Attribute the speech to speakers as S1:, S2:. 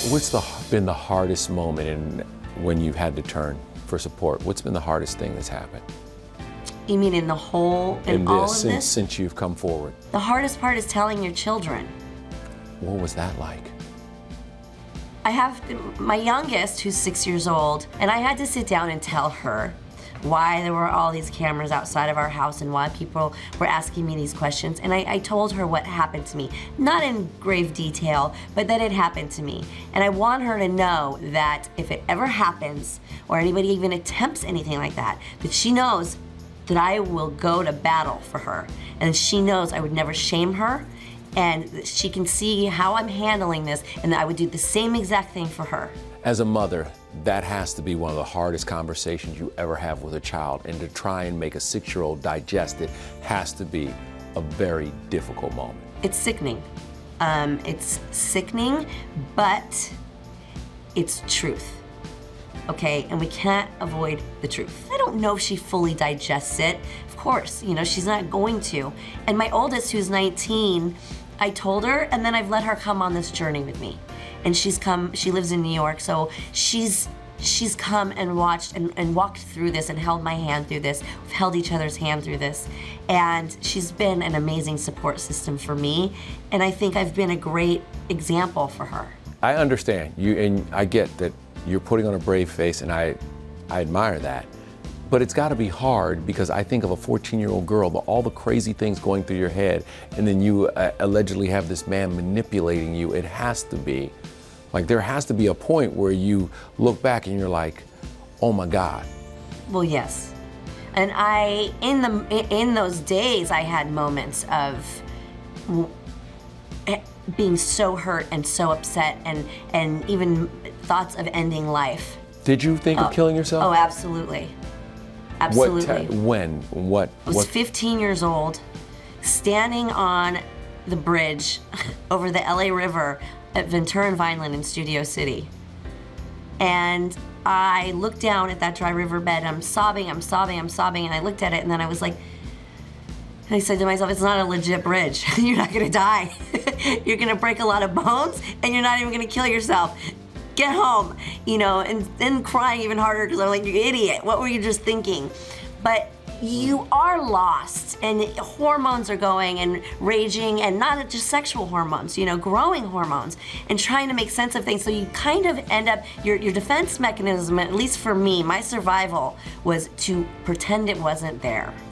S1: Been the hardest moment when you've had to turn for support? What's been the hardest thing that's happened?
S2: You mean in all of this?
S1: Since you've come forward.
S2: The hardest part is telling your children.
S1: What was that like?
S2: I have my youngest, who's 6 years old, and I had to sit down and tell her why there were all these cameras outside of our house and why people were asking me these questions. And I told her what happened to me. Not in grave detail, but that it happened to me. And I want her to know that if it ever happens, or anybody even attempts anything like that she knows that I will go to battle for her. And she knows I would never shame her, and she can see how I'm handling this, and that I would do the same exact thing for her.
S1: As a mother, that has to be one of the hardest conversations you ever have with a child, and to try and make a 6-year-old digest it has to be a very difficult moment.
S2: It's sickening. It's sickening, but it's truth. Okay, and we can't avoid the truth. I don't know if she fully digests it. Of course, you know, she's not going to. And my oldest, who's 19, I told her, and then I've let her come on this journey with me. And she lives in New York, so she's come and watched and walked through this and held my hand through this. We've held each other's hand through this. And she's been an amazing support system for me. And I think I've been a great example for her.
S1: I understand you, and I get that you're putting on a brave face, and I admire that. But it's got to be hard, because I think of a 14-year-old girl, but all the crazy things going through your head, and then you allegedly have this man manipulating you. It has to be, like, there has to be a point where you look back and you're like, oh my God.
S2: Well, yes. And in those days, I had moments of being so hurt and so upset, and even thoughts of ending life.
S1: Did you think of killing yourself?
S2: Oh, absolutely. Absolutely.
S1: When? What?
S2: I was 15 years old, standing on the bridge over the LA River at Ventura and Vineland in Studio City. And I looked down at that dry riverbed, and I'm sobbing, and I looked at it, and then I was like, and I said to myself, it's not a legit bridge. You're not gonna die. You're gonna break a lot of bones, and you're not even gonna kill yourself. Get home, you know, and then crying even harder, because I'm like, you idiot, what were you just thinking? But you are lost, and hormones are going and raging, and not just sexual hormones, you know, growing hormones, and trying to make sense of things. So you kind of end up, your defense mechanism, at least for me, my survival was to pretend it wasn't there.